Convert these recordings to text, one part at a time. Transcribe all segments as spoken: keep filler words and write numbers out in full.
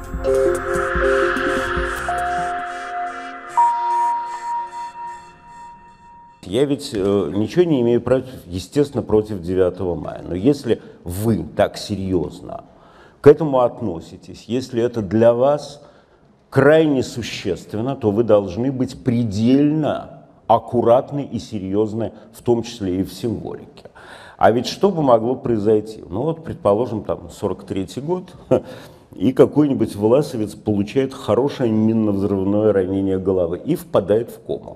Я ведь э, ничего не имею против, естественно, против девятого мая. Но если вы так серьезно к этому относитесь, если это для вас крайне существенно, то вы должны быть предельно аккуратны и серьезны, в том числе и в символике. А ведь что бы могло произойти? Ну вот, предположим, там сорок третий год, и какой-нибудь власовец получает хорошее минно-взрывное ранение головы и впадает в кому.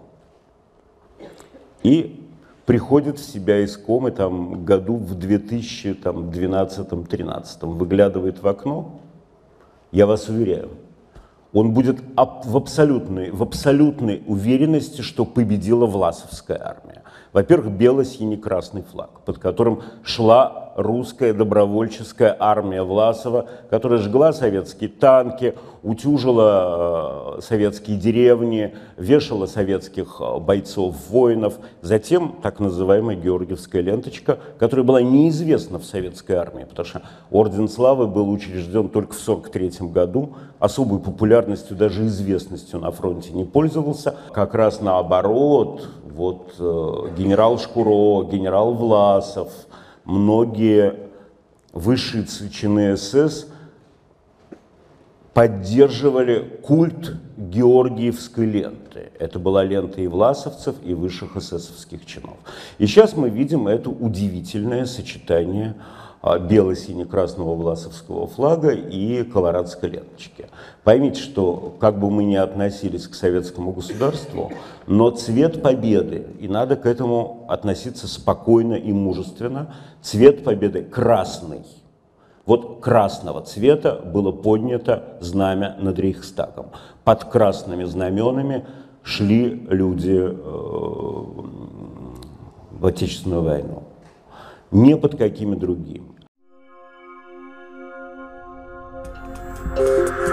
И приходит в себя из комы там, году в две тысячи двенадцатом-тринадцатом, выглядывает в окно, я вас уверяю, он будет в абсолютной, в абсолютной уверенности, что победила Власовская армия. Во-первых, бело-синий-красный флаг, под которым шла русская добровольческая армия Власова, которая жгла советские танки, утюжила э, советские деревни, вешала советских бойцов, воинов. Затем так называемая Георгиевская ленточка, которая была неизвестна в советской армии, потому что Орден Славы был учрежден только в сорок третьем году, особой популярностью, даже известностью на фронте не пользовался. Как раз наоборот, вот э, генерал Шкуро, генерал Власов, многие высшие чины СС поддерживали культ Георгиевской ленты. Это была лента и власовцев, и высших эсэсовских чинов. И сейчас мы видим это удивительное сочетание бело-сине-красного власовского флага и колорадской ленточки. Поймите, что как бы мы ни относились к советскому государству, но цвет победы, и надо к этому относиться спокойно и мужественно, цвет победы красный. Вот красного цвета было поднято знамя над Рейхстагом. Под красными знаменами шли люди э, в Отечественную войну. Не под какими другими. Thank you.